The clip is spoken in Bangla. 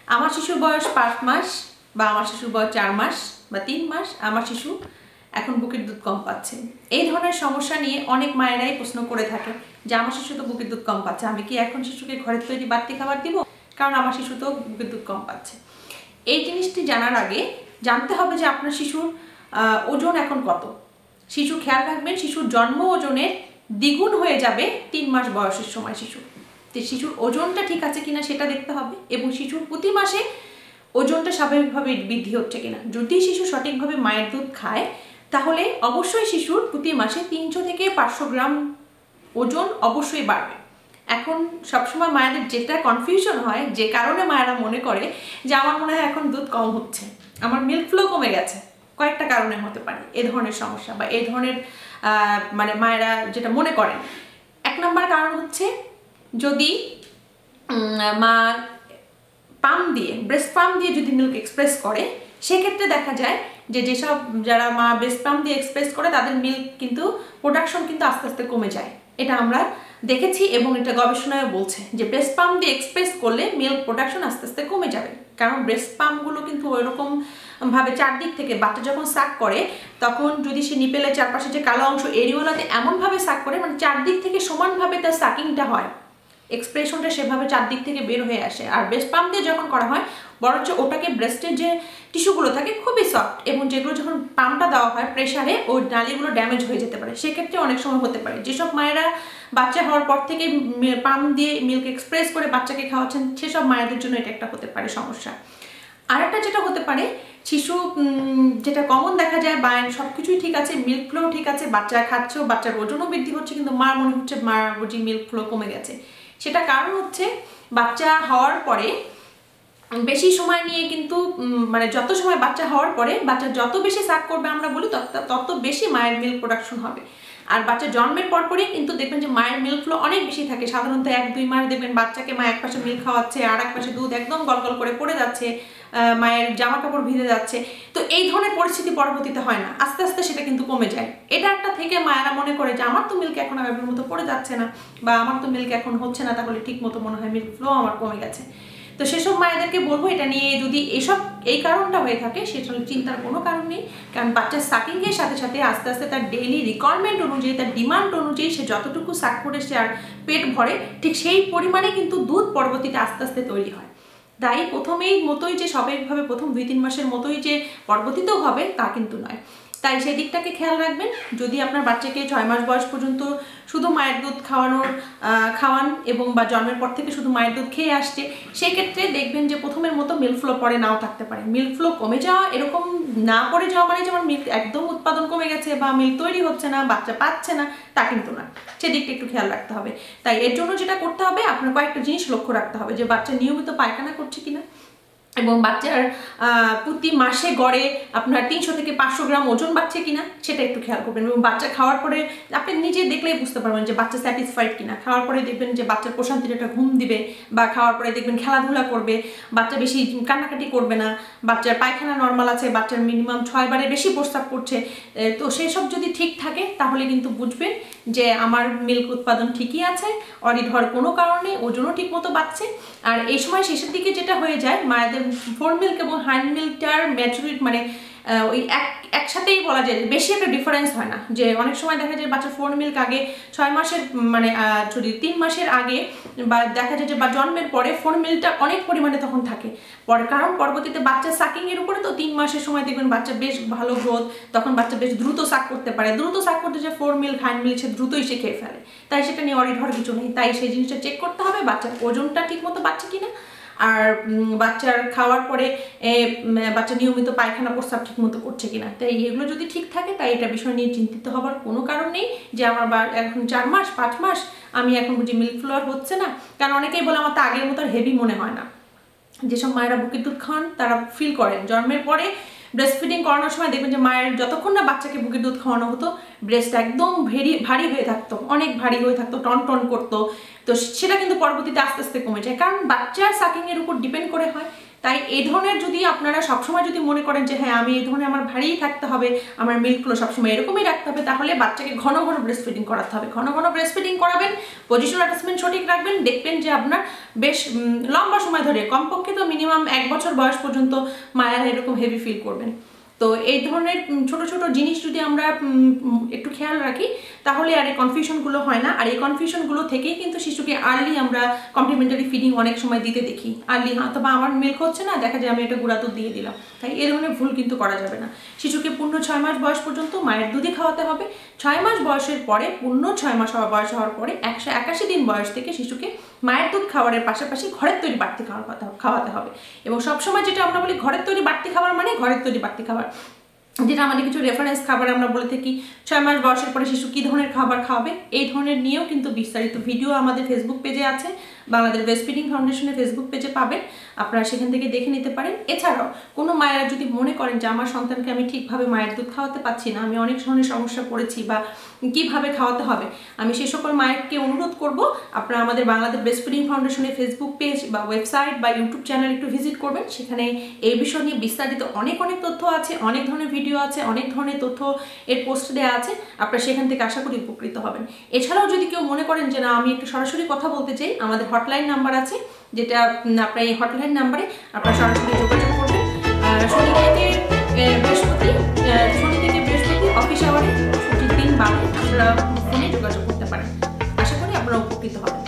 আমার শিশুর বয়স 5 মাস বা আমার শিশুর বয়স 4 মাস বা 3 মাস, আমার শিশু এখন বুকের দুধ কম পাচ্ছে। এই ধরনের সমস্যা নিয়ে অনেক মায়েরাই প্রশ্ন করে থাকে যে আমার শিশু তো বুকের দুধ কম পাচ্ছে, আমি কি এখন শিশুকে ঘরের তৈরি বাড়তি খাবার দিব, কারণ আমার শিশু তো বুকের দুধ কম পাচ্ছে। এই জিনিসটি জানার আগে জানতে হবে যে আপনার শিশুর ওজন এখন কত। শিশু খেয়াল রাখবেন, শিশুর জন্ম ওজনের দ্বিগুণ হয়ে যাবে 3 মাস বয়সের সময় শিশুর ওজনটা ঠিক আছে কিনা সেটা দেখতে হবে, এবং শিশুর প্রতি মাসে ওজনটা স্বাভাবিকভাবে বৃদ্ধি হচ্ছে কিনা। যদি শিশু সঠিকভাবে মায়ের দুধ খায় তাহলে অবশ্যই শিশুর প্রতি মাসে 300 থেকে 500 গ্রাম ওজন অবশ্যই বাড়বে। এখন সবসময় মায়েদের যেটা কনফিউশন হয়, যে কারণে মায়েরা মনে করে যে আমার মনে হয় এখন দুধ কম হচ্ছে, আমার মিল্ক ফ্লো কমে গেছে, কয়েকটা কারণে হতে পারে এ ধরনের সমস্যা বা এই ধরনের মানে মায়েরা যেটা মনে করেন। 1 নম্বর কারণ হচ্ছে যদি মা পাম্প দিয়ে, ব্রেস্ট পাম্প দিয়ে যদি মিল্ক এক্সপ্রেস করে, সেক্ষেত্রে দেখা যায় যে যেসব যারা মা ব্রেস্ট পাম্প দিয়ে এক্সপ্রেস করে তাদের মিল্ক কিন্তু প্রোডাকশন কিন্তু আস্তে আস্তে কমে যায়। এটা আমরা দেখেছি এবং এটা গবেষণায় বলছে যে ব্রেস্ট পাম্প দিয়ে এক্সপ্রেস করলে মিল্ক প্রোডাকশন আস্তে আস্তে কমে যাবে। কারণ ব্রেস্ট পাম্পগুলো কিন্তু ওইরকম ভাবে চারদিক থেকে বাচ্চা যখন সাক করে তখন যদি সে নিপেলের চারপাশে যে কালো অংশ এরিওলাতে এমনভাবে সাক করে, মানে চারদিক থেকে সমানভাবে তার সাকিংটা হয়, এক্সপ্রেশনটা সেভাবে চারদিক থেকে বের হয়ে আসে। আর ব্রেস্ট পাম্প দিয়ে যখন করা হয় বরঞ্চ ওটাকে ব্রেস্টের যে টিস্যুগুলো থাকে খুবই সফট, এবং যেগুলো যখন পাম্পটা দেওয়া হয় প্রেশারে ওই নালীগুলো ড্যামেজ হয়ে যেতে পারে। সেক্ষেত্রে অনেক সময় হতে পারে যেসব মায়েরা বাচ্চা হওয়ার পর থেকে পাম্প দিয়ে মিল্ক এক্সপ্রেস করে বাচ্চাকে খাওয়াচ্ছেন, সেসব মায়েদের জন্য এটা একটা হতে পারে সমস্যা। আর একটা যেটা হতে পারে, শিশু যেটা কমন দেখা যায় বা সব কিছুই ঠিক আছে, মিল্ক ফ্লো ঠিক আছে, বাচ্চা খাচ্ছেও, বাচ্চার ওজনও বৃদ্ধি হচ্ছে, কিন্তু মার মনে হচ্ছে মার বুঝি মিল্ক ফ্লো কমে গেছে। সেটা কারণ হচ্ছে বাচ্চা হওয়ার পরে বেশি সময় নিয়ে কিন্তু মানে যত সময় বাচ্চা হওয়ার পরে বাচ্চা যত বেশি সাক করবে আমরা বলি তত বেশি মায়ের মিল্ক প্রোডাকশন হবে। আর বাচ্চা জন্মের পরপরই কিন্তু দেখবেন যে মায়ের মিল্ক ফ্লো অনেক বেশি থাকে। সাধারণত 1-2 মাস দেখবেন বাচ্চাকে মা এক পাশে মিল্ক খাওয়াচ্ছে আর এক পাশে দুধ একদম গলগল করে পড়ে যাচ্ছে, মায়ের জামা কাপড় ভিজে যাচ্ছে। তো এই ধরনের পরিস্থিতি পরবর্তীতে হয় না, আস্তে আস্তে সেটা কিন্তু কমে যায়। এটা একটা থেকে মায়েরা মনে করে যে আমার তো মিল্ক এখন আগের মতো পড়ে যাচ্ছে না, বা আমার তো মিল্ক এখন হচ্ছে না, তাহলে ঠিক মতো মনে হয় মিল্ক ফ্লো আমার কমে গেছে। তো সেসব মায়েদেরকে বলবো এটা নিয়ে যদি এই কারণটা হয়ে থাকে সেটা চিন্তার কোনো কারণ নেই, কারণ বাচ্চার সাকিংয়ের সাথে সাথে আস্তে আস্তে তার ডেইলি রিকোয়ারমেন্ট অনুযায়ী, তার ডিমান্ড অনুযায়ী সে যতটুকু সাক করে সে আর পেট ভরে, ঠিক সেই পরিমাণে কিন্তু দুধ পরবর্তীতে আস্তে আস্তে তৈরি হয়। তাই প্রথমেই মতোই যে স্বাভাবিকভাবে প্রথম 2-3 মাসের মতোই যে পরবর্তীতেও হবে তা কিন্তু নয়। তাই সেই দিকটাকে খেয়াল রাখবেন। যদি আপনার বাচ্চাকে 6 মাস বয়স পর্যন্ত শুধু মায়ের দুধ খাওয়ান এবং বা জন্মের পর থেকে শুধু মায়ের দুধ খেয়ে আসছে, সেই ক্ষেত্রে দেখবেন যে প্রথমের মতো মিল্ক ফ্লো পরে নাও থাকতে পারে। মিল্ক ফ্লো কমে যাওয়া এরকম না পড়ে যাওয়া মানে যে আমার মিল্ক একদম উৎপাদন কমে গেছে বা মিল্ক তৈরি হচ্ছে না, বাচ্চা পাচ্ছে না, তা কিন্তু না। সেদিকটা একটু খেয়াল রাখতে হবে। তাই এর জন্য যেটা করতে হবে, আপনার কয়েকটা জিনিস লক্ষ্য রাখতে হবে, যে বাচ্চা নিয়মিত পায়খানা করছে কিনা, এবং বাচ্চার প্রতি মাসে গড়ে আপনার 300 থেকে 500 গ্রাম ওজন বাড়ছে কিনা সেটা একটু খেয়াল করবেন। এবং বাচ্চা খাওয়ার পরে আপনি নিজে দেখলেই বুঝতে পারবেন যে বাচ্চা স্যাটিসফাইড কিনা। খাওয়ার পরে দেখবেন যে বাচ্চার প্রশান্তির একটা ঘুম দিবে, বা খাওয়ার পরে দেখবেন খেলাধুলা করবে, বাচ্চা বেশি কান্নাকাটি করবে না, বাচ্চার পায়খানা নর্মাল আছে, বাচ্চার মিনিমাম 6 বারের বেশি প্রস্রাব করছে। তো সেই সব যদি ঠিক থাকে তাহলে কিন্তু বুঝবেন যে আমার মিল্ক উৎপাদন ঠিকই আছে, অরিড হওয়ার কোনো কারণে, ওজনও ঠিক মতো বাড়ছে। আর এই সময় শেষের দিকে যেটা হয়ে যায়, মায়েদের ফোর মিল্ক এবং হাইন্ড মিল্কটার ম্যাচুরিটি মানে ওই একসাথেই বলা যায় বেশি একটা ডিফারেন্স হয় না। যে অনেক সময় দেখা যায় বাচ্চা ফোর মিল্ক আগে 6 মাসের মানে যদি 3 মাসের আগে বা দেখা যায় যে বা জন্মের পরে ফোর মিল্কটা অনেক পরিমাণে তখন থাকে কারণ পরবর্তীতে বাচ্চা সাকিংয়ের উপরে তো 3 মাসের সময় দেখবেন বাচ্চা বেশ ভালো গ্রোথ, তখন বাচ্চা বেশ দ্রুত সাক করতে পারে। দ্রুত সাক করতে যে ফোর মিল্ক হাইন্ড মিল্ক সে দ্রুতই সে খেয়ে ফেলে, তাই সেটা নিয়ে অরিড হওয়ার কিছু নেই। তাই সেই জিনিসটা চেক করতে হবে বাচ্চার ওজনটা ঠিক মতো বাড়ছে কিনা, আর বাচ্চার খাওয়ার পরে বাচ্চা নিয়মিত পায়খানা প্রস্রাব ঠিক মতো করছে কিনা। তাই এগুলো যদি ঠিক থাকে তাই এটা বিষয় নিয়ে চিন্তিত হবার কোনো কারণ নেই যে আমার এখন 4 মাস 5 মাস আমি এখন বুঝি মিল্ক ফ্লো আর হচ্ছে না। কারণ অনেকেই বলে আমার তো আগের মতো হেভি মনে হয় না। যেসব মায়েরা বুকের দুধ খান তারা ফিল করেন জন্মের পরে ব্রেস্ট ফিডিং করানোর সময় দেখবেন যে মায়ের যতক্ষণ না বাচ্চাকে বুকের দুধ খাওয়ানো হতো ব্রেস্ট একদম ভারী হয়ে থাকতো, অনেক ভারী হয়ে থাকতো, টন করতো। তো সেটা কিন্তু পরবর্তীতে আস্তে আস্তে কমে যায়, কারণ বাচ্চার সাকিংয়ের উপর ডিপেন্ড করে হয় তাই এই ধরনের যদি আপনারা সবসময় যদি মনে করেন যে হ্যাঁ আমি এই ধরনের আমার ভারীই থাকতে হবে, আমার মিল্কগুলো সবসময় এরকমই রাখতে হবে, তাহলে বাচ্চাকে ঘন ঘন ব্রেস্ট ফিডিং করাতে হবে। ঘন ঘন ব্রেস্ট ফিডিং করাবেন, পজিশনাল অ্যাটাচমেন্ট সঠিক রাখবেন, দেখবেন যে আপনার বেশ লম্বা সময় ধরে, কমপক্ষে তো মিনিমাম 1 বছর বয়স পর্যন্ত মায়েরা এরকম হেভি ফিল করবেন। তো এই ধরনের ছোট ছোট জিনিস যদি আমরা একটু খেয়াল রাখি তাহলে আর এই কনফিউশনগুলো হয় না। আর এই কনফিউশনগুলো থেকেই কিন্তু শিশুকে আর্লি আমরা কমপ্লিমেন্টারি ফিডিং অনেক সময় দিতে দেখি। আর্লি অথবা আমার মিল্ক হচ্ছে না, দেখা যায় আমি এটা গুঁড়া দুধ দিয়ে দিলাম। তাই এই ধরনের ভুল কিন্তু করা যাবে না। শিশুকে পূর্ণ 6 মাস বয়স পর্যন্ত মায়ের দুধই খাওয়াতে হবে। 6 মাস বয়সের পরে, পূর্ণ 6 মাস বয়স হওয়ার পরে 181 দিন বয়স থেকে শিশুকে মায়ের দুধ খাওয়ারের পাশাপাশি ঘরের তৈরি বাড়তি খাওয়াতে হবে। এবং সবসময় যেটা আমরা বলি ঘরের তৈরি বাড়তি খাবার মানে ঘরের তৈরি বাড়তি খাবার, যেটা আমাদের কিছু রেফারেন্স খাবার আমরা বলে থাকি 6 মাস বয়সের পরে শিশু কী ধরনের খাবার খাওয়াবে, এই ধরনের নিয়েও কিন্তু বিস্তারিত ভিডিও আমাদের ফেসবুক পেজে আছে, বাংলাদেশ ব্রেস্ট ফিডিং ফাউন্ডেশনের ফেসবুক পেজে পাবেন, আপনারা সেখান থেকে দেখে নিতে পারেন। এছাড়াও কোনো মায়েরা যদি মনে করেন যে আমার সন্তানকে আমি ঠিকভাবে মায়ের দুধ খাওয়াতে পারছি না, আমি অনেক ধরনের সমস্যা পড়েছি বা কীভাবে খাওয়াতে হবে, আমি সেই সকল মায়েরকে অনুরোধ করব আপনারা আমাদের বাংলাদেশ ব্রেস্ট ফিডিং ফাউন্ডেশনের ফেসবুক পেজ বা ওয়েবসাইট বা ইউটিউব চ্যানেল একটু ভিজিট করবেন। সেখানে এই বিষয় নিয়ে বিস্তারিত অনেক তথ্য আছে, অনেক ধরনের ভিডিও আছে, অনেক ধরনের তথ্য এর পোস্ট দেওয়া আছে, আপনারা সেখান থেকে আশা করি উপকৃত হবেন। এছাড়াও যদি কেউ মনে করেন যে না আমি একটু সরাসরি কথা বলতে চাই, আমাদের হটলাইন নাম্বার আছে, যেটা আপনার এই হটলাইন নাম্বারে আপনারা সরাসরি যোগাযোগ করবেন। শনি থেকে বৃহস্পতি অফিস আওয়ারে ছুটির দিন বাদে আপনারা ফোনে যোগাযোগ করতে পারেন। আশা করি আপনারা উপকৃত হবেন।